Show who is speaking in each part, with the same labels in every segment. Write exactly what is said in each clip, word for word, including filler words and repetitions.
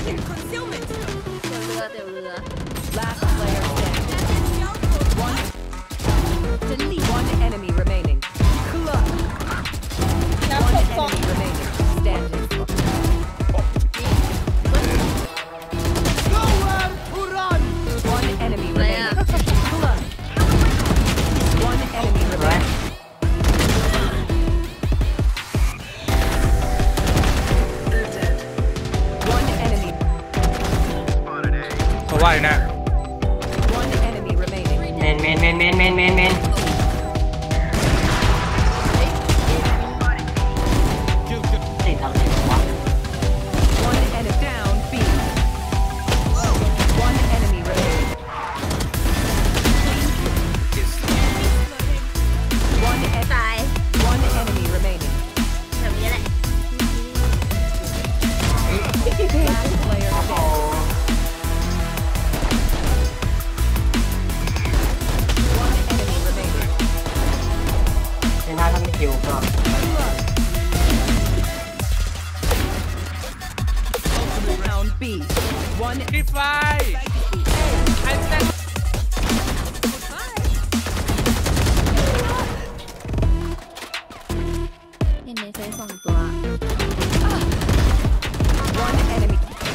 Speaker 1: เรือเดี๋ยวเรือ
Speaker 2: Last player standing. One, one enemy remaining. Clutch.
Speaker 1: แล้ว
Speaker 2: One
Speaker 1: ผมฟอง
Speaker 2: enemy remaining. Standing. One enemy remaining. Clutch. One enemy remaining. One enemy.
Speaker 3: เพราะว่าอยู่นะ
Speaker 2: One enemy remaining.
Speaker 4: เมนเมนเมนเมนเมนเมนเมนติดอะไรวะ
Speaker 2: One enemy down. B. One enemy remaining. One en-
Speaker 1: ตาย
Speaker 2: One enemy remaining.
Speaker 1: แบบนี้แหละ
Speaker 2: Last player
Speaker 4: โอ้
Speaker 2: standing. One enemy remaining.
Speaker 4: เซน่าถ้าไม่คิวก็
Speaker 2: Round B. One
Speaker 3: รีไฟไอ้แซ่
Speaker 1: เห็นในใช้สองตัว
Speaker 2: one enemy.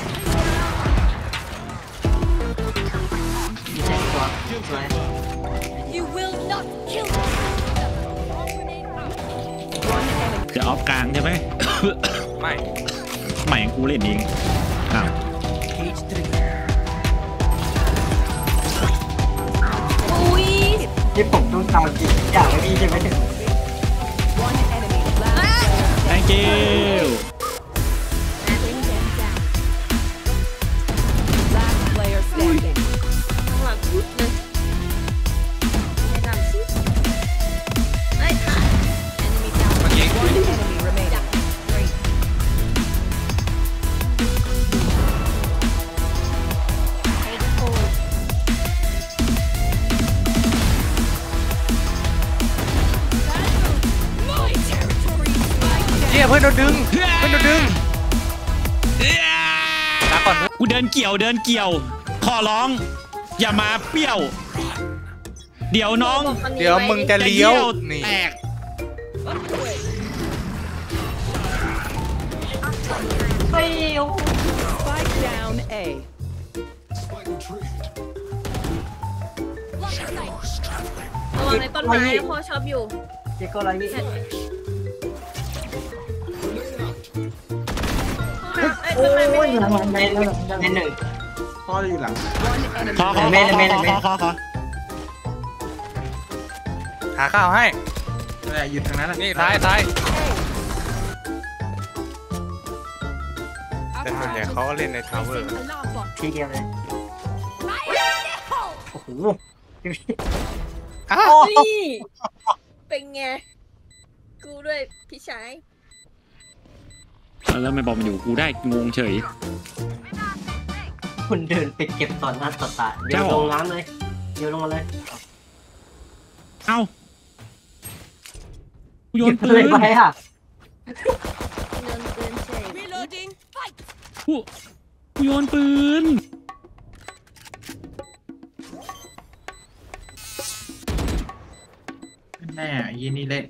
Speaker 4: มีเซ็ตตัวสวย
Speaker 1: You will not kill me
Speaker 2: One enemy.
Speaker 5: จะออฟกลางใช่ไหม
Speaker 3: ไม่
Speaker 5: ใหม่กูเล่นเองอ้าว
Speaker 1: อุ้ย
Speaker 4: ที่ผมต้องทำจริงอย่างไม่มีใช่ไหม
Speaker 2: One enemy. Last player.
Speaker 5: thank you
Speaker 1: นาเป็นแจมจ้า
Speaker 2: Last player standing.
Speaker 1: ข้างหลังพุดเลยไม่ทำสิไอ้ค่ะ enemy down
Speaker 3: เมื่อกี้
Speaker 2: One enemy remaining.
Speaker 1: Take hold
Speaker 3: เจี๊ยเพื่อนโดนดึงเพื่อนโดนดึงลาก่อนเพื่อน
Speaker 5: กูเดินเกี่ยวเดินเกี่ยว ขอร้อง อย่ามาเปรี้ยว เดี๋ยวน้อง
Speaker 3: เดี๋ยวมึงจะเลี้ยวนี่
Speaker 5: แตก
Speaker 4: ไม่
Speaker 2: Spike down A.
Speaker 1: ระวังในต้นไม้พ่อชอบอยู่
Speaker 4: เจ๊ก็ไรนี่
Speaker 1: ไอ้
Speaker 4: โอ้
Speaker 1: ต้นไม้
Speaker 4: ย
Speaker 1: ไม่
Speaker 4: หลัง
Speaker 1: ได้
Speaker 4: หลังในหลังในหนึ่ง
Speaker 3: พ่ออยู่หลัง
Speaker 2: One enemy.
Speaker 5: ขอขอ
Speaker 4: เมนเมน
Speaker 5: ขอ
Speaker 4: เมน
Speaker 5: ขอขอขอ
Speaker 3: หาข้าวให้หยุดทางนั้นนี่ท้ายท้ายแต่ส่วนใหญ่เขาก็เล่นในทาวเวอร์
Speaker 4: ทีเดียวเลยโอ้โห
Speaker 3: อ้าว
Speaker 1: นี่เป็นไง กูด้วยพี่ชาย
Speaker 5: แล้วไม่บอกมันอยู่กูได้งงเฉย
Speaker 4: คุณเดินไปเก็บตอนหน้าต่อตาเดี๋ยวลงน้ำเลยเดี๋ยวลงมาเลย
Speaker 5: เอ้ากูโย
Speaker 4: เก็
Speaker 5: น
Speaker 4: บ
Speaker 5: ปื
Speaker 4: เลย
Speaker 5: น
Speaker 4: ไปอ่ะ
Speaker 1: เงินเกินเฉย
Speaker 5: กูกูโยนปืน
Speaker 6: แน่ยี่นี่เล่น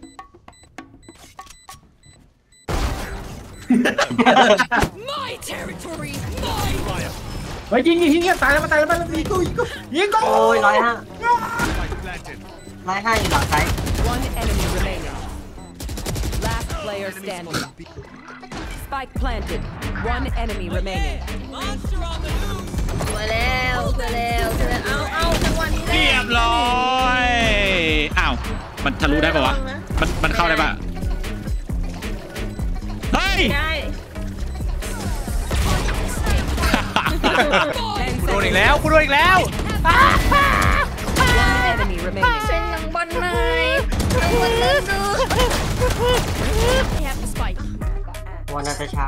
Speaker 6: เฮ้ยยิงยิงยิงตายแล้วมาตายแล้วมายิงกูยิงกูยิงกู
Speaker 4: โอ้ยร้อยห้าร้อยห้าอยู่หลังซ้าย
Speaker 2: One enemy remaining. Last player standing. Spike planted. One enemy remaining.
Speaker 1: สวยแล้วสวยแล้วสวยแล้วเอาเอาจังหวะนี้
Speaker 5: เรียบร้อยอ้าวมันทะลุได้ปะวะมันมันเข้าได้ปะเฮ้ย
Speaker 1: ได้
Speaker 3: กูโดนอีกแล้วกูโดนอีกแล้ว
Speaker 2: One enemy remaining.
Speaker 1: เซ็นยังบอลเลยยังบอลเลิศดู
Speaker 4: วันนาตาชา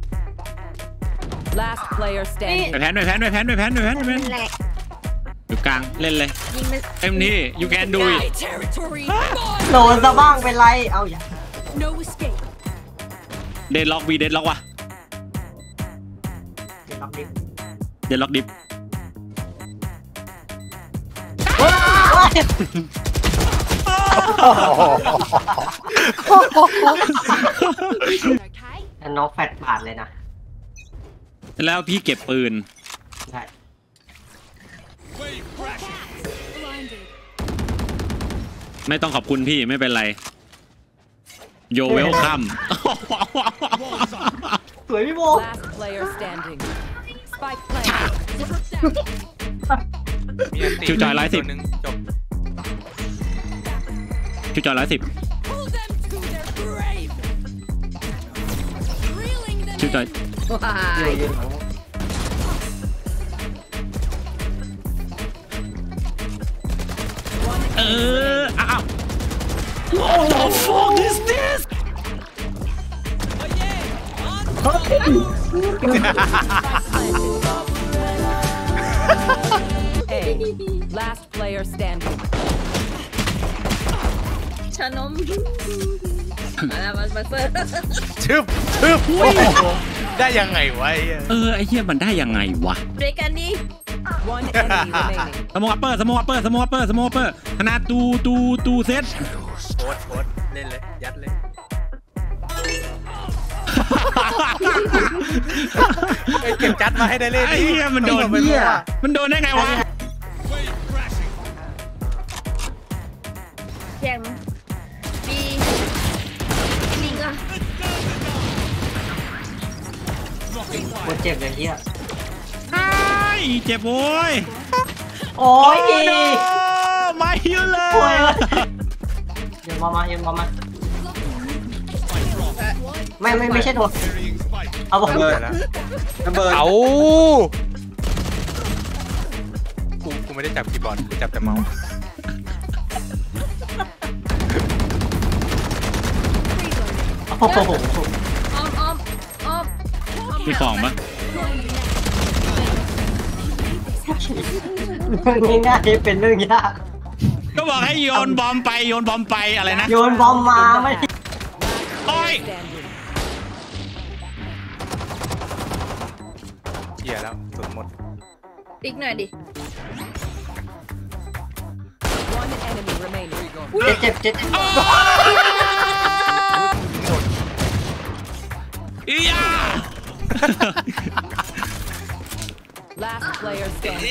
Speaker 2: Last player standing.
Speaker 5: ไปแพนไปแพนไปแพนไปแพนไปแพนไปแพน
Speaker 1: แหละ
Speaker 5: อยู่กลางเล่นเลย
Speaker 1: ยิงมัน
Speaker 5: เต็มที่ you can do it
Speaker 4: โดนซะบ้างเป็นไรเอาอย่า
Speaker 2: No escape.
Speaker 5: เดนล็อกวีเดนล็อกว่ะ
Speaker 4: เล็อกดิฟ
Speaker 5: เดี๋ยวล็อกดิฟ
Speaker 4: น้องแฟดบาดเลยนะ
Speaker 5: แล้วพี่เก็บปืน
Speaker 4: ใช่
Speaker 5: ไม่ต้องขอบคุณพี่ไม่เป็นไรโยเวลคัม
Speaker 4: สวยพี่โบ
Speaker 2: Last player standing. Spike planted.
Speaker 5: คิวจอยร้อยสิบ
Speaker 3: จบ
Speaker 5: คิวจอยร้อยสิบคิวจอย
Speaker 1: ว้าย
Speaker 5: เอออ้าว What the fuck is this
Speaker 2: A. Last player standing.
Speaker 1: ชานมมาแล้วมามาเซิร์ฟ
Speaker 3: ชึบชึบโอ้โหได้ยังไงวะ
Speaker 5: เออไอ้เหี้ยมันได้ยังไงวะ
Speaker 1: ด้วยกันดิ
Speaker 2: One enemy remaining.
Speaker 5: สโมอัปเปอร์สโมอัปเปอร์สโมอัปเปอร์สโมอัปเปอร์ขนาดตูตูตูเซต
Speaker 3: โคตรโคตรเล่นเลยยัดเลยเก็บจัดมาให้ได้เล่น
Speaker 5: ไอ้เหี้ยมันโดนมันโดนได้ไงวะ
Speaker 1: แจมบีลิงอ่ะ
Speaker 4: โคตรเจ็บเลยเฮีย
Speaker 5: ไอ้เจ็บโว้ย
Speaker 4: โอ้ยดี
Speaker 5: ไม่ยืนเล
Speaker 4: โอ้ย
Speaker 5: ย
Speaker 4: เย็นบอมมาเย็นบอมมาไม่ไม่ไม่ใช่โดนเอาบอล
Speaker 3: ระเบิดแล้วระเบิดเอากูกูไม่ได้จับคีย์บอร์ดกูจับแต่เมาส์
Speaker 4: โอ้โห
Speaker 1: ออมออมออม
Speaker 5: มีของปะ
Speaker 4: เรื่องนี้ง่ายเป็นเรื่องยาก
Speaker 5: ก็บอกให้โยนบอมไปโยนบอมไปอะไรนะ
Speaker 4: โยนบอมมาไม่
Speaker 5: โอ้ย
Speaker 3: เหี้ยแล้วสุดหมด
Speaker 1: ติ๊กหน่อยดิ
Speaker 2: One enemy remaining.
Speaker 4: เจ็บเจ็บเจ็บ
Speaker 5: อียา
Speaker 2: Last player standing.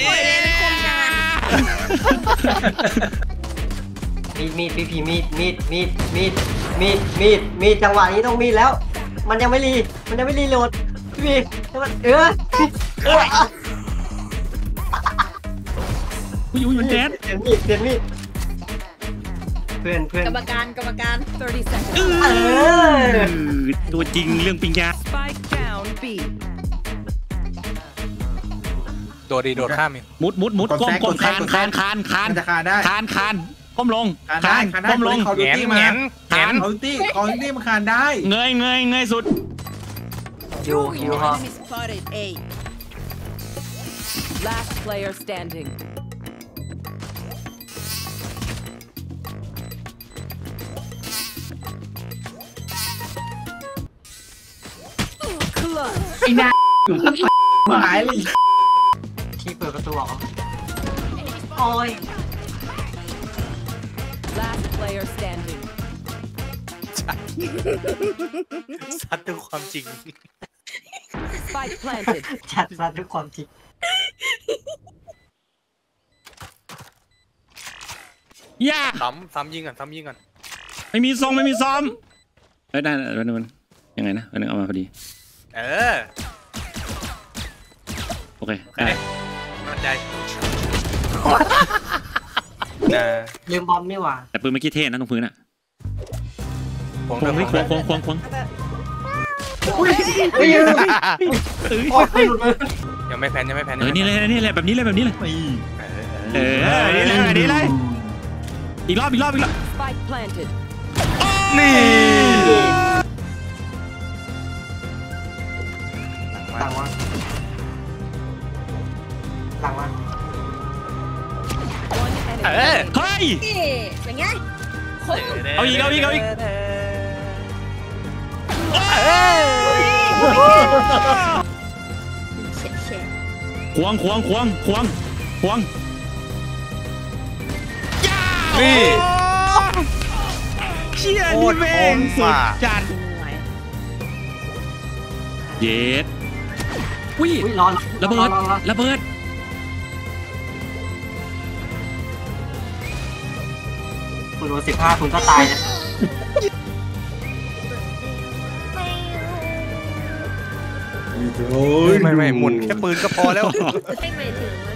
Speaker 4: มีดมีดพี่พีมีดมีดมีดมีดมีดมีดมีดจังหวะนี้ต้องมีดแล้ว มันยังไม่รีมันยังไม่รีโหลดพี่พีมันเออเออ
Speaker 5: อุ้ยอุ้ยมันแจ๊ด
Speaker 4: เปลี่ยนมีดเปลี่ยนมีดเพื่อนเพื่อน
Speaker 1: กรรมการกรรมการ
Speaker 2: thirty seconds.
Speaker 4: เออ
Speaker 5: ตัวจริงเรื่องปิงยา
Speaker 2: Spike down B.
Speaker 3: โดดดีโดดข้ามอีก
Speaker 5: มุดมุดมุดก้มก้มคานคานคานคาน
Speaker 6: มันจะคานได้
Speaker 5: คานคานก้มลง
Speaker 6: คานได้คานได้
Speaker 5: ก้มลง
Speaker 6: คอร์ดิ
Speaker 3: แงน
Speaker 6: ตี้
Speaker 3: แง
Speaker 6: มาน
Speaker 3: แงน
Speaker 6: คอร์ดิตี้คอร์ดิตี้มันคานได้
Speaker 5: เงยเงยเงยสุด
Speaker 4: อยู่อยู่ฮะ
Speaker 1: spotted A.
Speaker 2: Last player standing. Clutch.
Speaker 6: ไอ้นาอยู่ข้างหายเลย
Speaker 4: ที่เปิดประตูออกโอ้ย
Speaker 2: Last player standing.
Speaker 3: ซัดด้วยความจริง
Speaker 2: Spike planted.
Speaker 4: จัดมาด้วยความจริง
Speaker 5: ย่า
Speaker 3: ซ้ำซ้ำยิงก่อนซ้ำยิงก่อน
Speaker 5: ไม่มีซองไม่มีซ้อมเอ้ยได้แล้วมันยังไงนะวันนึงเอามาพอดี
Speaker 3: เออ
Speaker 5: โอเคได้
Speaker 3: มั่นใจนะ
Speaker 4: ลืมบอมนี่หว่า
Speaker 5: แต่ปืนเมื่อกี้เท่นะตรงพื้นอ่ะ
Speaker 3: ควง
Speaker 5: ควง
Speaker 3: ด้
Speaker 5: คว วย ควงควงควง
Speaker 4: อุ้ยอุ้ยโอ้ยไม่หลุดมือ
Speaker 3: ยังไม่แพนยังไม่แพน
Speaker 5: เออนี่เลยนี่เลยแบบนี้เลยแบบนี้เลย
Speaker 3: เออ
Speaker 5: เออนี่เลยแบบนี้เลยอีกรอบอีกรอบอีกรอบ
Speaker 2: Spike planted.
Speaker 3: นี่
Speaker 4: ต่างวะต่างวะ
Speaker 2: One enemy.
Speaker 3: เออ
Speaker 5: เฮ้ย
Speaker 1: นี่เป็นไงคม
Speaker 5: เอาอีกเอาอีกเอาอีก
Speaker 1: เแชร์
Speaker 5: ควงควงควงควงควงย่า
Speaker 7: นี่
Speaker 5: เชี่ยนี่แม่งสุดจัดเย็ดวิ่
Speaker 4: อุ้ยร้อน
Speaker 5: ระเบิดระเบิด
Speaker 4: คุณโดนสิบห้าคุณก็ตายนะ
Speaker 6: โอ้ย
Speaker 7: ไม่ไม่หมุนแค่ปืนก็พอแล้ว
Speaker 1: ไม่หมายถึงว่า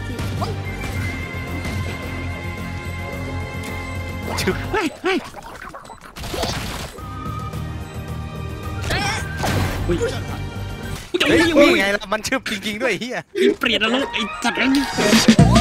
Speaker 7: ชึบ
Speaker 5: เฮ้ยเฮ้ยอุ้ย
Speaker 7: เฮ้ยนี่ไงล่ะมันชึบจริงๆด้วยเฮีย
Speaker 5: เปลี่ยนนรกไอ้สัตว์ไอ้